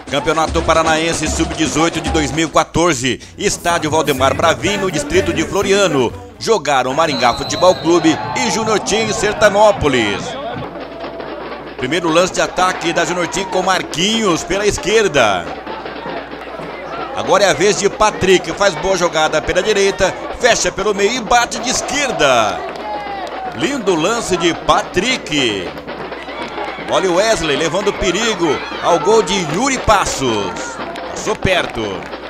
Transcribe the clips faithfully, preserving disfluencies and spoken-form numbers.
Campeonato Paranaense sub dezoito de dois mil e quatorze, Estádio Valdemar Bravin, no distrito de Floriano. Jogaram Maringá Futebol Clube e Júnior Team Sertanópolis. Primeiro lance de ataque da Júnior Team com Marquinhos pela esquerda. Agora é a vez de Patrick, faz boa jogada pela direita, fecha pelo meio e bate de esquerda. Lindo lance de Patrick. Olha o Wesley levando perigo ao gol de Yuri Passos. Passou perto.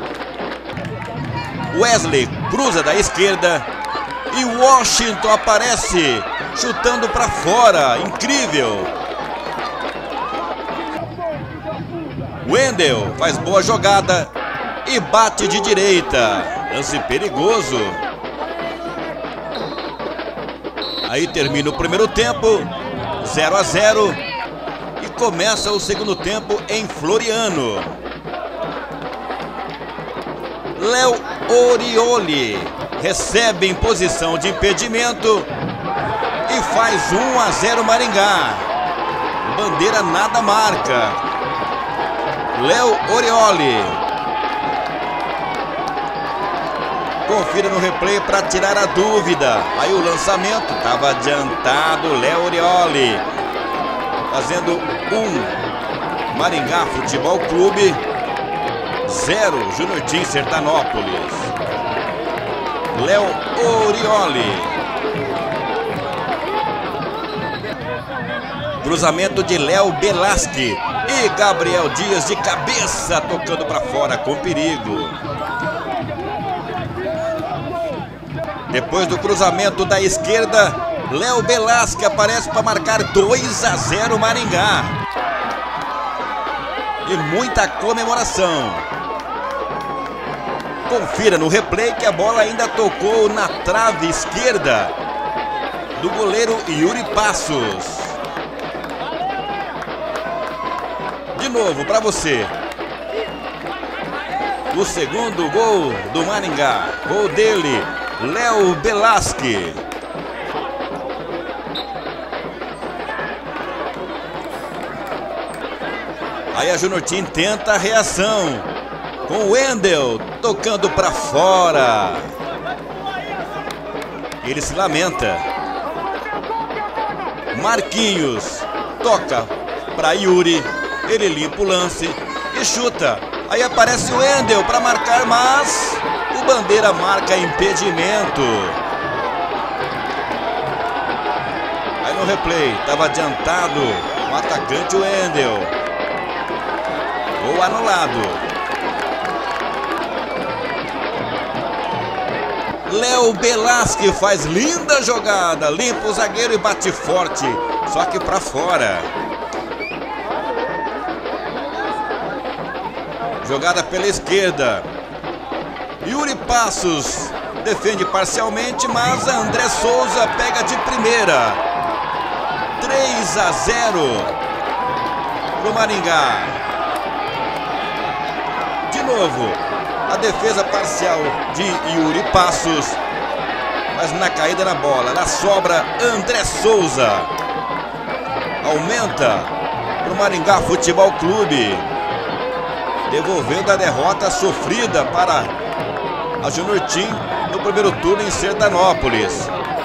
Wesley cruza da esquerda e Washington aparece chutando para fora. Incrível. Wendel faz boa jogada e bate de direita. Lance perigoso. Aí termina o primeiro tempo, zero a zero. Começa o segundo tempo em Floriano. Léo Orioli recebe em posição de impedimento e faz um a zero Maringá. Bandeira nada marca. Léo Orioli. Confira no replay para tirar a dúvida. Aí o lançamento estava adiantado. Léo Orioli fazendo um Maringá Futebol Clube, zero Júnior Team Sertanópolis. Léo Orioli. Cruzamento de Léo Belasque e Gabriel Dias de cabeça tocando para fora com perigo. Depois do cruzamento da esquerda, Léo Belasque aparece para marcar dois a zero Maringá. E muita comemoração. Confira no replay que a bola ainda tocou na trave esquerda do goleiro Yuri Passos. De novo para você. O segundo gol do Maringá. Gol dele, Léo Belasque. Aí a Júnior Team tenta a reação com o Wendel tocando para fora. Ele se lamenta. Marquinhos toca para Yuri. Ele limpa o lance e chuta. Aí aparece o Wendel para marcar, mas o bandeira marca impedimento. Aí no replay estava adiantado o atacante Wendel. Gol anulado. Léo Belasque faz linda jogada, limpa o zagueiro e bate forte, só que para fora. Jogada pela esquerda. Yuri Passos defende parcialmente, mas André Souza pega de primeira. três a zero pro Maringá. De novo, a defesa parcial de Yuri Passos, mas na caída na bola, na sobra, André Souza. Aumenta para o Maringá Futebol Clube, devolvendo a derrota sofrida para a Júnior Team no primeiro turno em Sertanópolis,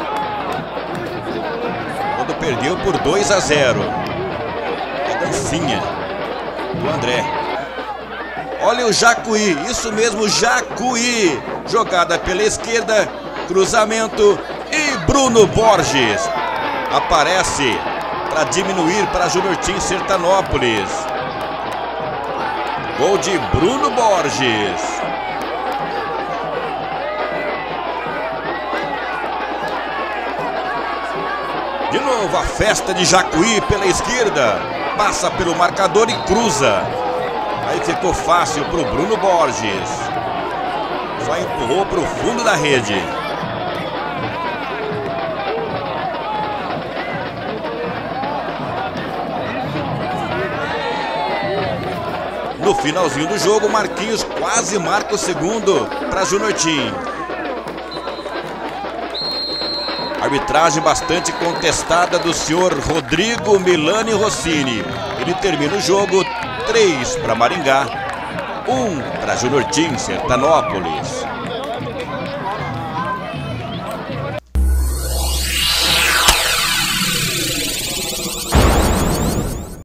quando perdeu por dois a zero. É dancinha do André. Olha o Jacuí, isso mesmo, Jacuí. Jogada pela esquerda, cruzamento e Bruno Borges aparece para diminuir para a Júnior Team Sertanópolis. Gol de Bruno Borges. De novo a festa de Jacuí pela esquerda. Passa pelo marcador e cruza. Aí ficou fácil para o Bruno Borges. Só empurrou para o fundo da rede. No finalzinho do jogo, Marquinhos quase marca o segundo para a Júnior Team. Arbitragem bastante contestada do senhor Rodrigo Milani Rossini. Ele termina o jogo três para Maringá, um para Junior Team Sertanópolis.